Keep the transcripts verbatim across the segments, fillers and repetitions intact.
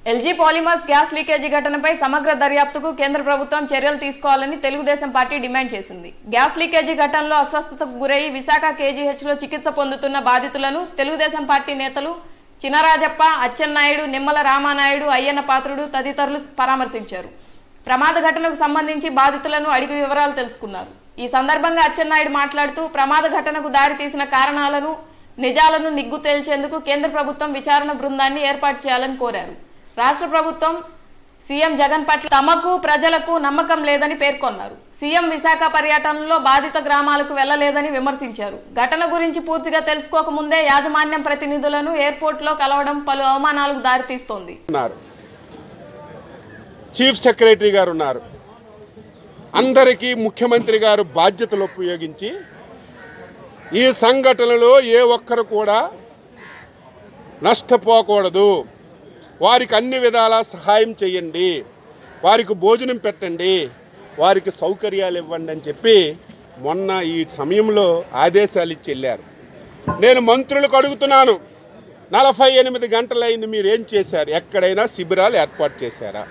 LG polymers gas leakage ఘటనపై సమగ్ర దర్యాప్తుకు కేంద్ర ప్రభుత్వం చర్యలు తీసుకోవాలని తెలుగుదేశం పార్టీ డిమాండ్ చేసింది. గ్యాస్ లీకేజీ ఘటనలో అస్వస్థతకు గురై విశాఖ కేజీహెచ్ లో చికిత్స పొందుతున్న బాధితులను తెలుగుదేశం పార్టీ నేతలు చినరాజప్ప, అచ్చెన్నాయుడు, నిమ్మల రామానాయుడు, అయ్యన్న పాత్రుడు తదితరులు పరామర్శించారు. ప్రమాద ఘటనకు సంబంధించి బాధితులను అడిగి వివరాలు తెలుసుకున్నారు. ఈ సందర్భంగా అచ్చెన్నాయుడు మాట్లాడుతూ ప్రమాద ఘటనకు దారి తీసిన కారణాలను, నిజాలను నిగ్గు తేల్చేందుకు కేంద్ర ప్రభుత్వం విచారణ బృందాన్ని ఏర్పాటు చేయాలని కోరారు. రాష్ట్ర ప్రభుత్వం సీఎం జగన్ పట్ల తమకు ప్రజలకు నమ్మకం లేదని పేర్కొన్నారు. సీఎం విశాఖ పర్యటనలో బాధిత గ్రామాలకు వెళ్లలేదని విమర్శించారు. ఘటన గురించి పూర్తిగా తెలుసుకోకముందే యాజమాన్యం ప్రతినిధులను ఎయిర్పోర్ట్ లో కలవడం పలు అవమానాలకు దారితీస్తోంది. చీఫ్ సెక్రటరీ గారు ఉన్నారు. అందరికీ ముఖ్యమంత్రి గారు బాధ్యతలు ఉపయోగించి ఈ సంఘటనలో ఏ ఒక్కరు కూడా నష్టపోకూడదు, వారికి అన్ని విధాలా సహాయం చేయండి, వారికి భోజనం పెట్టండి, వారికి సౌకర్యాలు ఇవ్వండి అని చెప్పి మొన్న ఈ సమయంలో ఆదేశాలు ఇచ్చి వెళ్ళారు. నేను మంత్రులకు అడుగుతున్నాను, నలభై ఎనిమిది గంటలైంది, మీరు ఏం చేశారు? ఎక్కడైనా శిబిరాలు ఏర్పాటు చేశారా?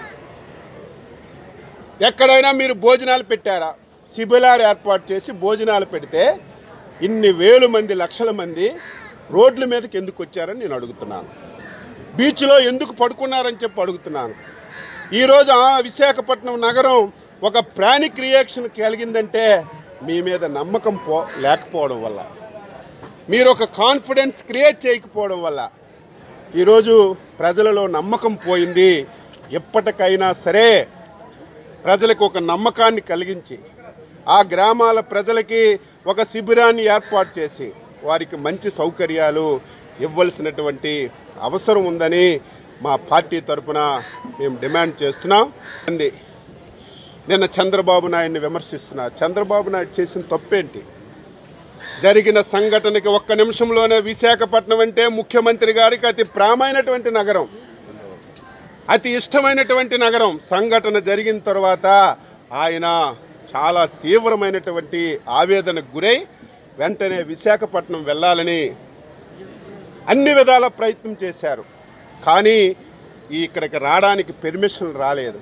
ఎక్కడైనా మీరు భోజనాలు పెట్టారా? శిబిరాలు ఏర్పాటు చేసి భోజనాలు పెడితే ఇన్ని వేలు మంది, లక్షల మంది రోడ్ల మీదకి ఎందుకు వచ్చారని నేను అడుగుతున్నాను. బీచ్లో ఎందుకు పడుకున్నారని చెప్పి అడుగుతున్నాను. ఈరోజు ఆ విశాఖపట్నం నగరం ఒక ప్రానిక్ రియాక్షన్ కలిగిందంటే మీ మీద నమ్మకం పో లేకపోవడం వల్ల, మీరు ఒక కాన్ఫిడెన్స్ క్రియేట్ చేయకపోవడం వల్ల ఈరోజు ప్రజలలో నమ్మకం పోయింది. ఎప్పటికైనా సరే ప్రజలకు ఒక నమ్మకాన్ని కలిగించి ఆ గ్రామాల ప్రజలకి ఒక శిబిరాన్ని ఏర్పాటు చేసి వారికి మంచి సౌకర్యాలు ఇవ్వాల్సినటువంటి అవసరం ఉందని మా పార్టీ తరఫున మేము డిమాండ్ చేస్తున్నాం. నిన్న చంద్రబాబు నాయుడిని విమర్శిస్తున్నారు. చంద్రబాబు నాయుడు చేసిన తప్పేంటి? జరిగిన సంఘటనకి ఒక్క నిమిషంలోనే విశాఖపట్నం అంటే ముఖ్యమంత్రి గారికి అతి ప్రామైనటువంటి నగరం, అతి ఇష్టమైనటువంటి నగరం. సంఘటన జరిగిన తర్వాత ఆయన చాలా తీవ్రమైనటువంటి ఆవేదనకు గురై వెంటనే విశాఖపట్నం వెళ్ళాలని అన్ని విధాల ప్రయత్నం చేశారు. కానీ ఇక్కడికి రావడానికి పెర్మిషన్ రాలేదు.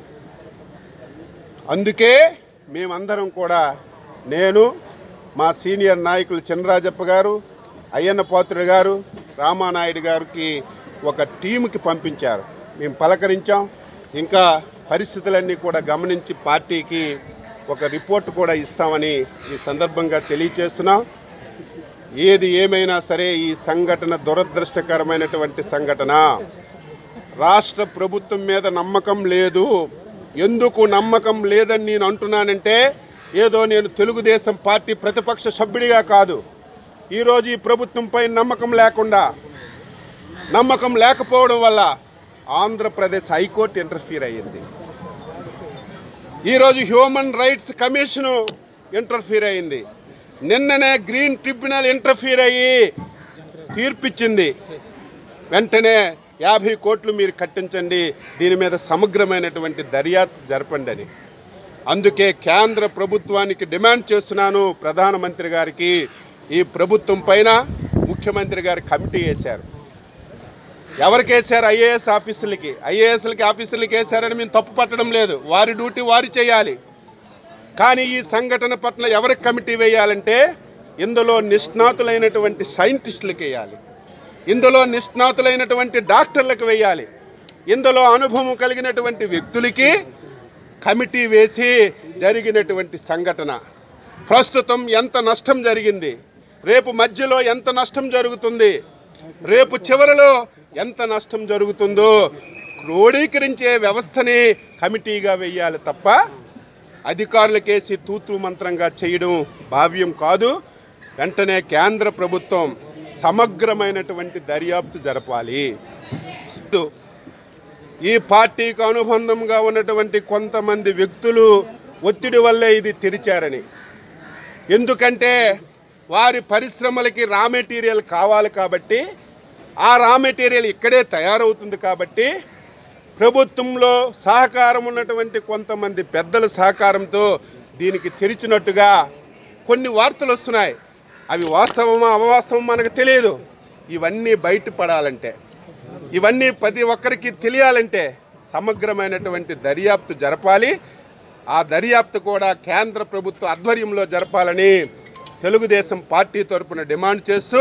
అందుకే మేమందరం కూడా, నేను, మా సీనియర్ నాయకులు చినరాజప్ప గారు, అయ్యన్న పాత్రుడు గారు, రామానాయుడు గారికి ఒక టీంకి పంపించారు. మేము పలకరించాం. ఇంకా పరిస్థితులన్నీ కూడా గమనించి పార్టీకి ఒక రిపోర్ట్ కూడా ఇస్తామని ఈ సందర్భంగా తెలియచేస్తున్నాం. ఏది ఏమైనా సరే ఈ సంఘటన దురదృష్టకరమైనటువంటి సంఘటన. రాష్ట్ర ప్రభుత్వం మీద నమ్మకం లేదు. ఎందుకు నమ్మకం లేదని నేను అంటున్నానంటే, ఏదో నేను తెలుగుదేశం పార్టీ ప్రతిపక్ష సభ్యుడిగా కాదు, ఈరోజు ఈ ప్రభుత్వంపై నమ్మకం లేకుండా, నమ్మకం లేకపోవడం వల్ల ఆంధ్రప్రదేశ్ హైకోర్టు ఇంటర్ఫీర్ అయ్యింది. ఈరోజు హ్యూమన్ రైట్స్ కమిషను ఇంటర్ఫీర్ అయ్యింది. నిన్ననే గ్రీన్ ట్రిబ్యునల్ ఇంటర్ఫీర్ అయ్యి తీర్పిచ్చింది. వెంటనే యాభై కోట్లు మీరు కట్టించండి, దీని మీద సమగ్రమైనటువంటి దర్యాప్తు జరపండి అని. అందుకే కేంద్ర ప్రభుత్వానికి డిమాండ్ చేస్తున్నాను, ప్రధానమంత్రి గారికి, ఈ ప్రభుత్వం పైన ముఖ్యమంత్రి గారు కమిటీ వేశారు. ఎవరికి వేశారు? ఐఏఎస్ ఆఫీసులకి. ఐఏఎస్లకి ఆఫీసులకి వేశారని మేము తప్పు పట్టడం లేదు, వారి డ్యూటీ వారు చేయాలి. కానీ ఈ సంఘటన పట్ల ఎవరికి కమిటీ వేయాలంటే, ఇందులో నిష్ణాతులైనటువంటి సైంటిస్టులకు వేయాలి, ఇందులో నిష్ణాతులైనటువంటి డాక్టర్లకు వేయాలి, ఇందులో అనుభవం కలిగినటువంటి వ్యక్తులకి కమిటీ వేసి జరిగినటువంటి సంఘటన, ప్రస్తుతం ఎంత నష్టం జరిగింది, రేపు మధ్యలో ఎంత నష్టం జరుగుతుంది, రేపు చివరిలో ఎంత నష్టం జరుగుతుందో క్రోడీకరించే వ్యవస్థని కమిటీగా వేయాలి తప్ప అధికారులకేసి తూతూ మంత్రంగా చేయడం భావ్యం కాదు. వెంటనే కేంద్ర ప్రభుత్వం సమగ్రమైనటువంటి దర్యాప్తు జరపాలి. ఈ పార్టీకి అనుబంధంగా ఉన్నటువంటి కొంతమంది వ్యక్తులు ఒత్తిడి వల్లే ఇది తెరిచారని, ఎందుకంటే వారి పరిశ్రమలకి రా మెటీరియల్ కావాలి కాబట్టి, ఆ రా మెటీరియల్ ఇక్కడే తయారవుతుంది కాబట్టి ప్రభుత్వంలో సహకారం ఉన్నటువంటి కొంతమంది పెద్దల సహకారంతో దీనికి తెరిచినట్టుగా కొన్ని వార్తలు వస్తున్నాయి. అవి వాస్తవమా అవాస్తవం మనకు తెలియదు. ఇవన్నీ బయటపడాలంటే ఇవన్నీ ప్రతి ఒక్కరికి తెలియాలంటే సమగ్రమైనటువంటి దర్యాప్తు జరపాలి. ఆ దర్యాప్తు కూడా కేంద్ర ప్రభుత్వ ఆధ్వర్యంలో జరపాలని తెలుగుదేశం పార్టీ తరపున డిమాండ్ చేస్తూ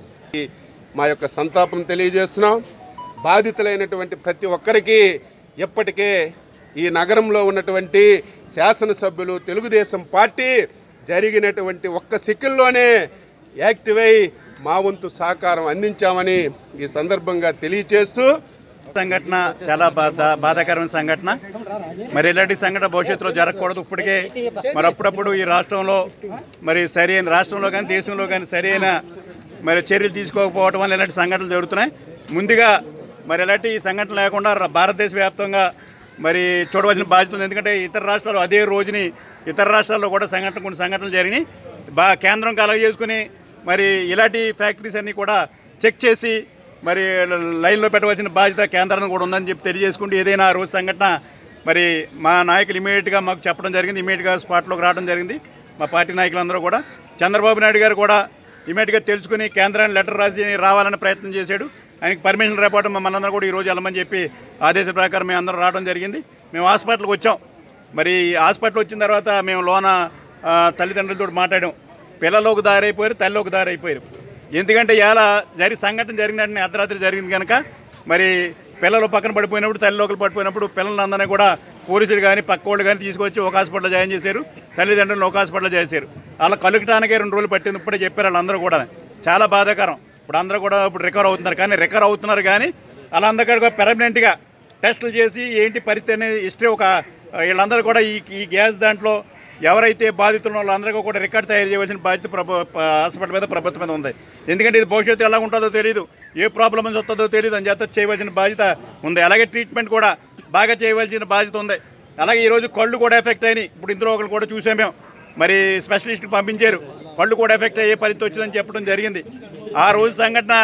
మా యొక్క సంతాపం తెలియజేస్తున్నాం. బాధితులైనటువంటి ప్రతి ఒక్కరికి ఇప్పటికే ఈ నగరంలో ఉన్నటువంటి శాసనసభ్యులు తెలుగుదేశం పార్టీ జరిగినటువంటి ఒక్క సెకండ్లోనే యాక్టివ్ అయి మా వంతు సహకారం అందించామని ఈ సందర్భంగా తెలియజేస్తూ సంఘటన చాలా బాధ బాధాకరమైన సంఘటన. మరి ఇలాంటి సంఘటన భవిష్యత్తులో జరగకూడదు. ఇప్పటికే మరి అప్పుడప్పుడు ఈ రాష్ట్రంలో మరి సరైన రాష్ట్రంలో కానీ దేశంలో కానీ సరైన మరి చర్యలు తీసుకోకపోవడం వల్ల ఇలాంటి సంఘటనలు జరుగుతున్నాయి. ముందుగా మరి ఇలాంటి సంఘటన లేకుండా భారతదేశ వ్యాప్తంగా మరి చూడవలసిన బాధ్యత ఉంది. ఎందుకంటే ఇతర రాష్ట్రాలు అదే రోజుని ఇతర రాష్ట్రాల్లో కూడా సంఘటన కొన్ని సంఘటనలు జరిగినాయి. బా కేంద్రం కలగజేసుకుని మరి ఇలాంటి ఫ్యాక్టరీస్ అన్నీ కూడా చెక్ చేసి మరి లైన్లో పెట్టవలసిన బాధ్యత కేంద్రాన్ని కూడా ఉందని చెప్పి తెలియజేసుకుంటూ ఏదైనా ఆ రోజు సంఘటన మరి మా నాయకులు ఇమీడియట్గా మాకు చెప్పడం జరిగింది. ఇమీడియట్గా స్పాట్లోకి రావడం జరిగింది. మా పార్టీ నాయకులందరూ కూడా చంద్రబాబు నాయుడు గారు కూడా ఇమీడియట్గా తెలుసుకుని కేంద్రాన్ని లెటర్ రాసి రావాలని ప్రయత్నం చేశాడు. ఆయనకి పర్మిషన్ రేపడం మనందరూ కూడా ఈరోజు వెళ్ళమని చెప్పి ఆదేశ ప్రకారం మేము అందరం రావడం జరిగింది. మేము హాస్పిటల్కి వచ్చాం. మరి హాస్పిటల్ వచ్చిన తర్వాత మేము లోన తల్లిదండ్రులతో మాట్లాడాం. పిల్లలు ఒక దారి అయిపోయారు, తల్లి ఒక దారి అయిపోయారు. ఎందుకంటే ఇలా జరి సంఘటన జరిగినట్టు అర్ధరాత్రి జరిగింది కనుక మరి పిల్లలు పక్కన పడిపోయినప్పుడు తల్లి లోకలు పడిపోయినప్పుడు పిల్లలందరినీ కూడా పోలీసులు కానీ పక్క వాళ్ళు కానీ తీసుకొచ్చి ఒక హాస్పిటల్లో జాయిన్ చేశారు. తల్లిదండ్రులను ఒక హాస్పిటల్లో చేశారు. అలా కలుగటానికే రెండు రోజులు పట్టింది. ఇప్పుడే చెప్పారు వాళ్ళందరూ కూడా. చాలా బాధాకరం. ఇప్పుడు అందరూ కూడా ఇప్పుడు రికవర్ అవుతున్నారు. కానీ రికవర్ అవుతున్నారు కానీ అలా అందరికీ పెర్మనెంట్గా టెస్టులు చేసి ఏంటి పరిస్థితి అనేది హిస్టరీ ఒక వీళ్ళందరూ కూడా ఈ ఈ గ్యాస్ దాంట్లో ఎవరైతే బాధితులు వాళ్ళందరికీ కూడా రికార్డు తయారు చేయవలసిన బాధ్యత ప్రభు హాస్పిటల్ మీద ప్రభుత్వం మీద ఉంది. ఎందుకంటే ఇది భవిష్యత్తు ఎలా ఉంటుందో తెలియదు, ఏ ప్రాబ్లమ్ వస్తుందో తెలియదు. అని చేత చేయవలసిన బాధ్యత ఉంది. అలాగే ట్రీట్మెంట్ కూడా బాగా చేయవలసిన బాధ్యత ఉంది. అలాగే ఈరోజు కళ్ళు కూడా ఎఫెక్ట్ అయినాయి. ఇప్పుడు ఇందులో ఒకరు కూడా చూసాం మేము. మరి స్పెషలిస్ట్కి పంపించారు. కళ్ళు కూడా ఎఫెక్ట్ అయ్యే పరిస్థితి వచ్చిందని చెప్పడం జరిగింది. ఆ రోజు సంఘటన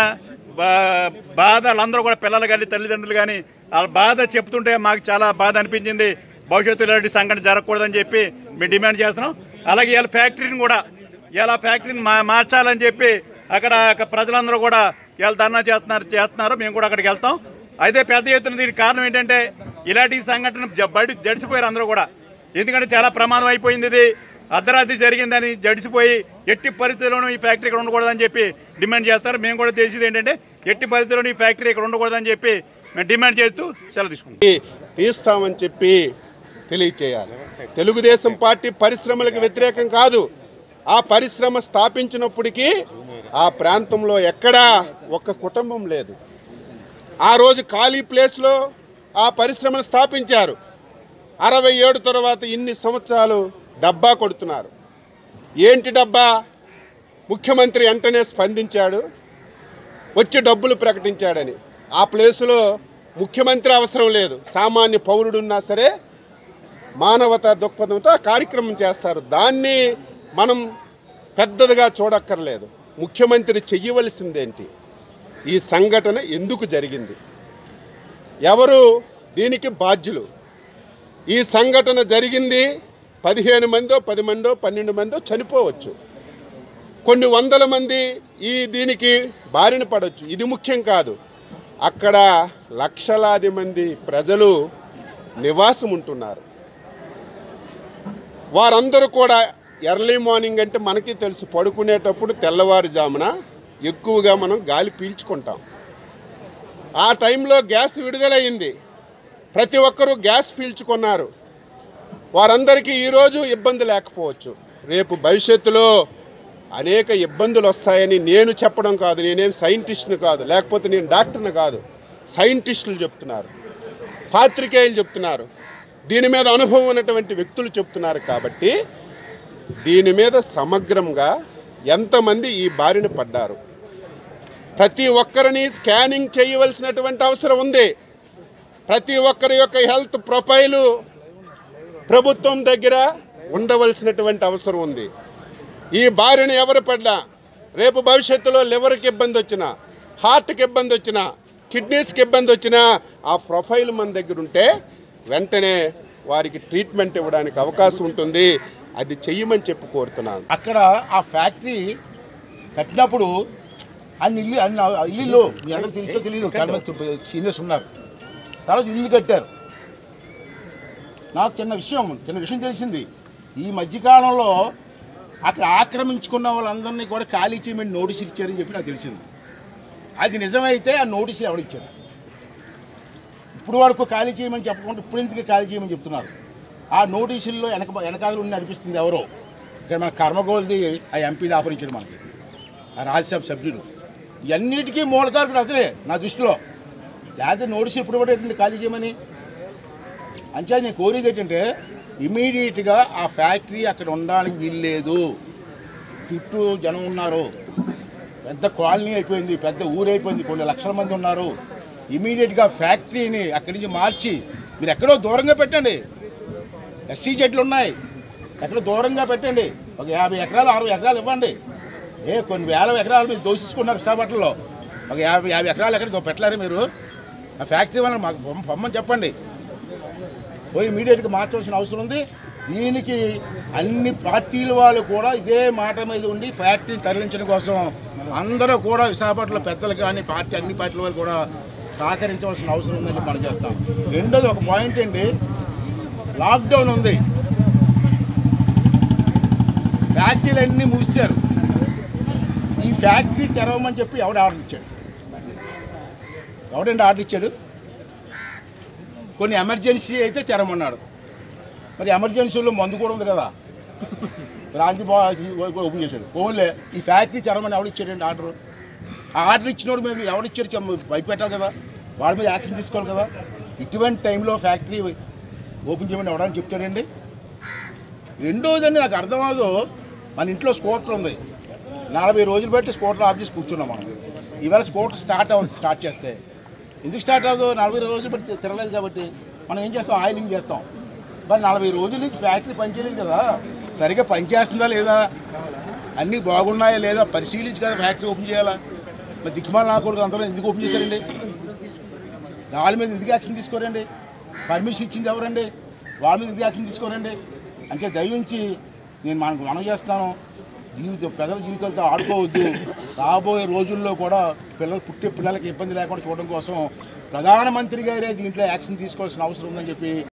బాధ వాళ్ళందరూ కూడా పిల్లలు కానీ తల్లిదండ్రులు కానీ వాళ్ళ బాధ చెప్తుంటే మాకు చాలా బాధ అనిపించింది. భవిష్యత్తులో ఇలాంటి సంఘటన జరగకూడదని చెప్పి మేము డిమాండ్ చేస్తున్నాం. అలాగే ఇలా ఫ్యాక్టరీని కూడా ఇలా ఫ్యాక్టరీని మా మార్చాలని చెప్పి అక్కడ ప్రజలందరూ కూడా ఇలా ధర్నా చేస్తున్నారు చేస్తున్నారు మేము కూడా అక్కడికి వెళ్తాం. అయితే పెద్ద ఎత్తున దీనికి కారణం ఏంటంటే ఇలాంటి సంఘటన బయట జడిసిపోయారు అందరూ కూడా. ఎందుకంటే చాలా ప్రమాదం అయిపోయింది. ఇది అర్ధరాత్రి జరిగిందని జడిసిపోయి ఎట్టి పరిస్థితుల్లోనూ ఈ ఫ్యాక్టరీ ఇక్కడ ఉండకూడదని చెప్పి డిమాండ్ చేస్తారు. మేము కూడా తెలిసింది ఏంటంటే ఎట్టి పరిస్థితుల్లోనూ ఈ ఫ్యాక్టరీ ఇక్కడ ఉండకూడదని చెప్పి మేము డిమాండ్ చేస్తూ సెలవు తీసుకుంటాం తీస్తామని చెప్పి తెలియచేయాలి. తెలుగుదేశం పార్టీ పరిశ్రమలకు వ్యతిరేకం కాదు. ఆ పరిశ్రమ స్థాపించినప్పటికీ ఆ ప్రాంతంలో ఎక్కడా ఒక్క కుటుంబం లేదు. ఆ రోజు ఖాళీ ప్లేస్లో ఆ పరిశ్రమను స్థాపించారు. అరవై ఏడు తర్వాత ఇన్ని సంవత్సరాలు డబ్బా కొడుతున్నారు. ఏంటి డబ్బా? ముఖ్యమంత్రి వెంటనే స్పందించాడు, వచ్చి డబ్బులు ప్రకటించాడని. ఆ ప్లేసులో ముఖ్యమంత్రి అవసరం లేదు, సామాన్య పౌరుడున్నా సరే మానవతా దృక్పథంతో ఆ కార్యక్రమం చేస్తారు. దాన్ని మనం పెద్దదిగా చూడక్కర్లేదు. ముఖ్యమంత్రి చెయ్యవలసిందేంటి? ఈ సంఘటన ఎందుకు జరిగింది? ఎవరు దీనికి బాధ్యులు? ఈ సంఘటన జరిగింది పదిహేను మందో పది మందో పన్నెండు మందో చనిపోవచ్చు, కొన్ని వందల మంది ఈ దీనికి బారిన పడవచ్చు. ఇది ముఖ్యం కాదు. అక్కడ లక్షలాది మంది ప్రజలు నివాసం ఉంటున్నారు. వారందరూ కూడా ఎర్లీ మార్నింగ్ అంటే మనకి తెలుసు, పడుకునేటప్పుడు తెల్లవారుజామున ఎక్కువగా మనం గాలి పీల్చుకుంటాం. ఆ టైంలో గ్యాస్ విడుదలయ్యింది. ప్రతి ఒక్కరూ గ్యాస్ పీల్చుకున్నారు. వారందరికీ ఈరోజు ఇబ్బంది లేకపోవచ్చు, రేపు భవిష్యత్తులో అనేక ఇబ్బందులు వస్తాయని నేను చెప్పడం కాదు. నేనేం సైంటిస్ట్ని కాదు, లేకపోతే నేను డాక్టర్ని కాదు. సైంటిస్టులు చెప్తున్నారు, పాత్రికేయులు చెప్తున్నారు, దీని మీద అనుభవం ఉన్నటువంటి వ్యక్తులు చెప్తున్నారు. కాబట్టి దీని మీద సమగ్రంగా ఎంతమంది ఈ బారిన పడ్డారు, ప్రతి ఒక్కరిని స్కానింగ్ చేయవలసినటువంటి అవసరం ఉంది. ప్రతి ఒక్కరి యొక్క హెల్త్ ప్రొఫైలు ప్రభుత్వం దగ్గర ఉండవలసినటువంటి అవసరం ఉంది. ఈ బారిన ఎవరు పడ్డా రేపు భవిష్యత్తులో లివర్కి ఇబ్బంది వచ్చినా, హార్ట్కి ఇబ్బంది వచ్చినా, కిడ్నీస్కి ఇబ్బంది వచ్చినా ఆ ప్రొఫైల్ మన దగ్గర ఉంటే వెంటనే వారికి ట్రీట్మెంట్ ఇవ్వడానికి అవకాశం ఉంటుంది. అది చెయ్యమని చెప్పి కోరుతున్నాను. అక్కడ ఆ ఫ్యాక్టరీ కట్టినప్పుడు అన్ని ఇల్లు అన్ని ఇల్లు మీ అందరూ తెలుసో తెలియదు చాలా మంది సీనియర్స్ ఉన్నారు. తర్వాత ఇల్లు కట్టారు. నాకు చిన్న విషయం చిన్న విషయం తెలిసింది. ఈ మధ్యకాలంలో అక్కడ ఆక్రమించుకున్న వాళ్ళందరినీ కూడా ఖాళీ చేయమని నోటీసులు ఇచ్చారని చెప్పి నాకు తెలిసింది. అది నిజమైతే ఆ నోటీసులు ఎవరిచ్చారు? ఇప్పుడు వరకు ఖాళీ చేయమని చెప్పకుండా ఇప్పుడు ఎందుకు ఖాళీ చేయమని చెప్తున్నారు? ఆ నోటీసుల్లో వెనక వెనకాల ఉండి నడిపిస్తుంది ఎవరో. ఇక్కడ మన కర్మగోల్ది ఆ ఎంపీ ఆపరించాడు మనకి, ఆ రాజ్యసభ సభ్యుడు. ఇవన్నిటికీ మూలకారకుడు అతనే నా దృష్టిలో. లేకపోతే నోటీసు ఎప్పుడు పడేటండి ఖాళీ చేయమని? అంతే నేను కోరేది ఏంటంటే ఇమీడియట్గా ఆ ఫ్యాక్టరీ అక్కడ ఉండడానికి వీల్లేదు. చుట్టూ జనం ఉన్నారు, పెద్ద కాలనీ అయిపోయింది, పెద్ద ఊరు అయిపోయింది, కొన్ని లక్షల మంది ఉన్నారు. ఇమీడియట్గా ఫ్యాక్టరీని అక్కడి నుంచి మార్చి మీరు ఎక్కడో దూరంగా పెట్టండి. ఎస్సీ చెట్లు ఉన్నాయి, ఎక్కడో దూరంగా పెట్టండి. ఒక యాభై ఎకరాలు అరవై ఎకరాలు ఇవ్వండి. ఏ కొన్ని వేల ఎకరాలు మీరు దోషించుకున్నారు విశాఖపట్నంలో. ఒక యాభై యాభై ఎకరాలు ఎక్కడ పెట్టలేరు మీరు? ఆ ఫ్యాక్టరీ వల్ల మాకు పొమ్మని చెప్పండి. పోయి ఇమీడియట్గా మార్చవలసిన అవసరం ఉంది. దీనికి అన్ని పార్టీల వాళ్ళు కూడా ఇదే మాట మీద ఉండి ఫ్యాక్టరీని తరలించడం కోసం అందరూ కూడా విశాఖపట్నంలో పెద్దలు కానీ పార్టీ అన్ని పార్టీల వాళ్ళు కూడా సహకరించవలసిన అవసరం ఉందని మనం చేస్తాం. రెండోది ఒక పాయింట్ అండి, లాక్డౌన్ ఉంది, ఫ్యాక్టరీలు అన్నీ మూసారు. ఈ ఫ్యాక్టరీ తెరవమని చెప్పి ఎవడు ఆర్డర్ ఇచ్చాడు? ఎవడండి ఆర్డర్ ఇచ్చాడు? కొన్ని ఎమర్జెన్సీ అయితే తెరమన్నాడు. మరి ఎమర్జెన్సీలో మందు కూడా ఉంది కదా, క్రాంతి ఓపెన్ చేశాడు. ఓన్లే ఈ ఫ్యాక్టరీ తెరమని ఎవడు ఇచ్చాడండి ఆర్డర్? ఆ ఆర్డర్ ఇచ్చినోడు మేము ఎవడిచ్చాడు భయపెట్టాలి కదా, వాడి మీద యాక్షన్ తీసుకోవాలి కదా. ఇటువంటి టైంలో ఫ్యాక్టరీ ఓపెన్ చేయమని ఎవడని చెప్తాడండి? రెండోదండి నాకు అర్థం అవ్వదు, మన ఇంట్లో స్కూటర్ ఉంది, నలభై రోజులు బట్టి స్కూటర్ ఆఫ్ చేసి కూర్చున్నాం మనం. ఈవేళ స్కూటర్ స్టార్ట్ అవ్వదు. స్టార్ట్ చేస్తే ఎందుకు స్టార్ట్ అవ్వదు? నలభై రోజులు బట్టి తిరగలేదు కాబట్టి మనం ఏం చేస్తాం? ఆయిలింగ్ చేస్తాం. మరి నలభై రోజుల నుంచి ఫ్యాక్టరీ పనిచేయలేదు కదా, సరిగ్గా పనిచేస్తుందా లేదా, అన్నీ బాగున్నాయా లేదా పరిశీలించి కదా ఫ్యాక్టరీ ఓపెన్ చేయాలా. మరి దిక్కుమాల నాకూడదు అందరూ ఎందుకు ఓపెన్ చేశారండి? వాళ్ళ మీద ఎందుకు యాక్షన్ తీసుకోరండి? పర్మిషన్ ఇచ్చింది ఎవరండి? వాళ్ళ మీద ఎందుకు యాక్షన్ తీసుకోరండి? అంటే దయించి నేను మనకు మనం చేస్తాను, జీవితం ప్రజల జీవితాలతో ఆడుకోవద్దు. రాబోయే రోజుల్లో కూడా పిల్లలు పుట్టే పిల్లలకి ఇబ్బంది లేకుండా చూడడం కోసం ప్రధానమంత్రి గారే దీంట్లో యాక్షన్ తీసుకోవాల్సిన అవసరం ఉందని చెప్పి